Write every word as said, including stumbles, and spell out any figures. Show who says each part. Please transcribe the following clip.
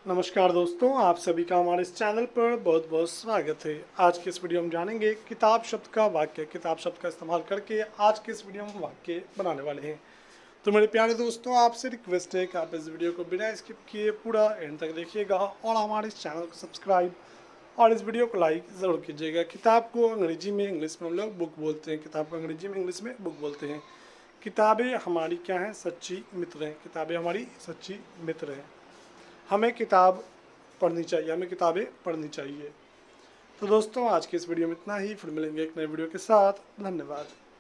Speaker 1: नमस्कार दोस्तों, आप सभी का हमारे इस चैनल पर बहुत बहुत स्वागत है। आज के इस वीडियो में जानेंगे किताब शब्द का वाक्य। किताब शब्द का इस्तेमाल करके आज के इस वीडियो में वाक्य बनाने वाले हैं। तो मेरे प्यारे दोस्तों, आपसे रिक्वेस्ट है कि आप इस वीडियो को बिना स्किप किए पूरा एंड तक देखिएगा और हमारे इस चैनल को सब्सक्राइब और इस वीडियो को लाइक ज़रूर कीजिएगा। किताब को अंग्रेजी में इंग्लिश में हम लोग बुक बोलते हैं। किताब को अंग्रेजी में इंग्लिश में बुक बोलते हैं। किताबें हमारी क्या हैं? सच्ची मित्र हैं। किताबें हमारी सच्ची मित्र हैं। हमें किताब पढ़नी चाहिए, हमें किताबें पढ़नी चाहिए। तो दोस्तों, आज के इस वीडियो में इतना ही। फिर मिलेंगे एक नए वीडियो के साथ। धन्यवाद।